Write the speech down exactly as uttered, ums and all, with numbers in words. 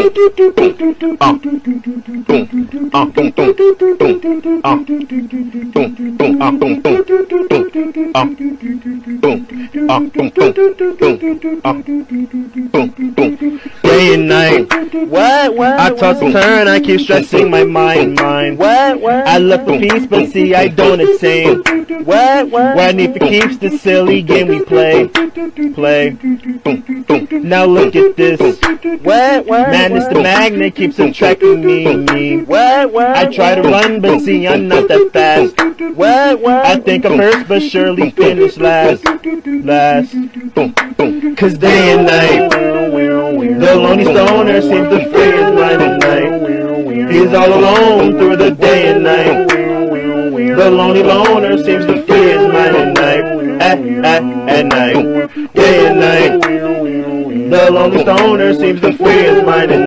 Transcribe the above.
Day and night, What? What? I toss and turn, I keep stressing my mind, mind. What? What? I look for peace, but see I don't attain. What? What? What I need for keeps the silly game we play, play. Now look at this. What? What? Madness the magnet keeps attracting me, me. What? What? I try to run, but see I'm not that fast. What? What? I think I'm first, but surely finish last, last. Cause day and night, the lonely stoner seems to free his mind at night. He's all alone through the day and night. The lonely loner seems to free his mind at night, at, at, at night, day and night. The lonely stoner seems to free his mind at night.